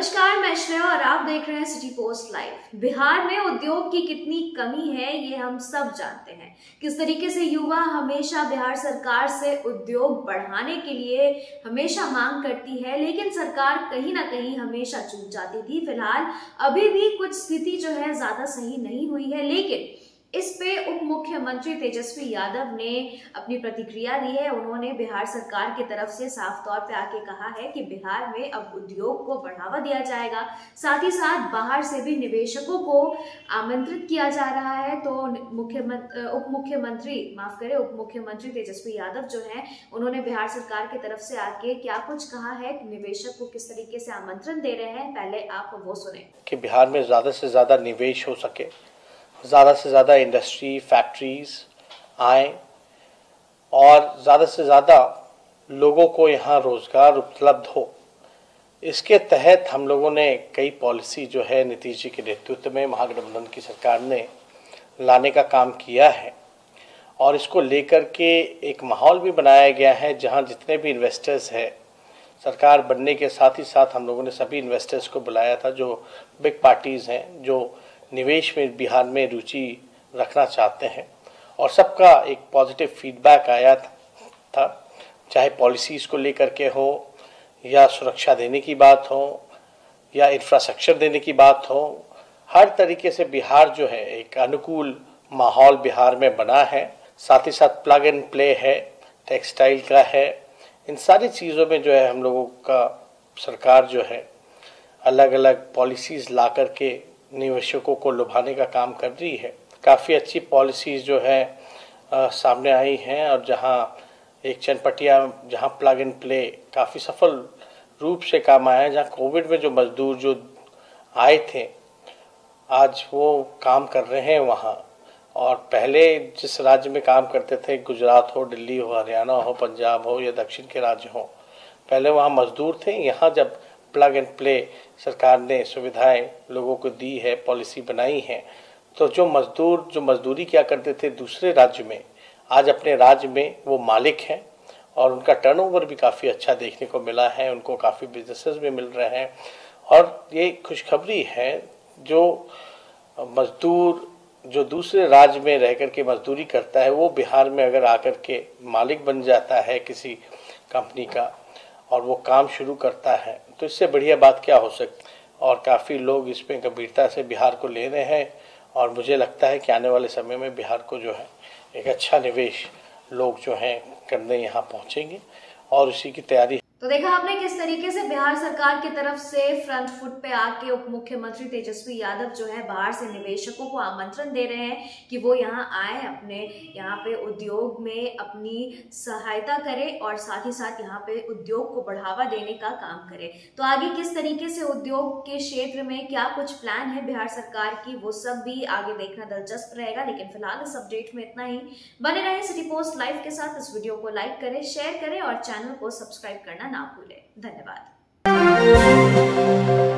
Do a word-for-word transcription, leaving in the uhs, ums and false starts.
नमस्कार, मैं श्रेया और आप देख रहे हैं सिटी पोस्ट लाइव। बिहार में उद्योग की कितनी कमी है ये हम सब जानते हैं। किस तरीके से युवा हमेशा बिहार सरकार से उद्योग बढ़ाने के लिए हमेशा मांग करती है, लेकिन सरकार कहीं ना कहीं हमेशा चूक जाती थी। फिलहाल अभी भी कुछ स्थिति जो है ज्यादा सही नहीं हुई है, लेकिन इस पे उप मुख्यमंत्री तेजस्वी यादव ने अपनी प्रतिक्रिया दी है। उन्होंने बिहार सरकार की तरफ से साफ तौर पे आके कहा है कि बिहार में अब उद्योग को बढ़ावा दिया जाएगा, साथ ही साथ बाहर से भी निवेशकों को आमंत्रित किया जा रहा है। तो मुख्यमंत्री उप मुख्यमंत्री माफ करें उप मुख्यमंत्री तेजस्वी यादव जो है, उन्होंने बिहार सरकार की तरफ से आके क्या कुछ कहा है, निवेशक को किस तरीके से आमंत्रण दे रहे हैं, पहले आप वो सुने। कि बिहार में ज़्यादा से ज़्यादा निवेश हो सके, ज़्यादा से ज़्यादा इंडस्ट्री फैक्ट्रीज़ आएँ और ज़्यादा से ज़्यादा लोगों को यहाँ रोज़गार उपलब्ध हो। इसके तहत हम लोगों ने कई पॉलिसी जो है नीतीश जी के नेतृत्व में महागठबंधन की सरकार ने लाने का काम किया है और इसको लेकर के एक माहौल भी बनाया गया है जहाँ जितने भी इन्वेस्टर्स हैं, सरकार बनने के साथ ही साथ हम लोगों ने सभी इन्वेस्टर्स को बुलाया था जो बिग पार्टीज़ हैं, जो निवेश में बिहार में रुचि रखना चाहते हैं, और सबका एक पॉजिटिव फीडबैक आया था। चाहे पॉलिसीज़ को लेकर के हो या सुरक्षा देने की बात हो या इंफ्रास्ट्रक्चर देने की बात हो, हर तरीके से बिहार जो है एक अनुकूल माहौल बिहार में बना है। साथ ही साथ प्लग एंड प्ले है, टेक्सटाइल का है, इन सारी चीज़ों में जो है हम लोगों का सरकार जो है अलग अलग पॉलिसीज़ ला कर के निवेशकों को लुभाने का काम कर रही है। काफ़ी अच्छी पॉलिसीज़ जो है आ, सामने आई हैं और जहां एक चनपटिया जहां प्लग एंड प्ले काफ़ी सफल रूप से काम आया है, जहां कोविड में जो मजदूर जो आए थे आज वो काम कर रहे हैं वहां, और पहले जिस राज्य में काम करते थे, गुजरात हो, दिल्ली हो, हरियाणा हो, पंजाब हो या दक्षिण के राज्य हो, पहले वहाँ मजदूर थे। यहाँ जब प्लग एंड प्ले सरकार ने सुविधाएं लोगों को दी है, पॉलिसी बनाई है, तो जो मजदूर जो मजदूरी क्या करते थे दूसरे राज्य में, आज अपने राज्य में वो मालिक हैं और उनका टर्नओवर भी काफ़ी अच्छा देखने को मिला है, उनको काफ़ी बिजनेसेस भी मिल रहे हैं। और ये खुशखबरी है, जो मजदूर जो दूसरे राज्य में रह कर के मजदूरी करता है वो बिहार में अगर आकर के मालिक बन जाता है किसी कंपनी का और वो काम शुरू करता है, तो इससे बढ़िया बात क्या हो सकती। और काफ़ी लोग इसमें गंभीरता से बिहार को ले रहे हैं और मुझे लगता है कि आने वाले समय में बिहार को जो है एक अच्छा निवेश लोग जो हैं करने यहाँ पहुँचेंगे और उसी की तैयारी। तो देखा आपने किस तरीके से बिहार सरकार की तरफ से फ्रंट फुट पे आके उप मुख्यमंत्री तेजस्वी यादव जो है बाहर से निवेशकों को आमंत्रण दे रहे हैं कि वो यहाँ आए, अपने यहाँ पे उद्योग में अपनी सहायता करें और साथ ही साथ यहाँ पे उद्योग को बढ़ावा देने का काम करें। तो आगे किस तरीके से उद्योग के क्षेत्र में क्या कुछ प्लान है बिहार सरकार की, वो सब भी आगे देखना दिलचस्प रहेगा। लेकिन फिलहाल इस अपडेट में इतना ही। बने रहे सिटी पोस्ट लाइव के साथ। इस वीडियो को लाइक करें, शेयर करें और चैनल को सब्सक्राइब करना ना भूलें। धन्यवाद।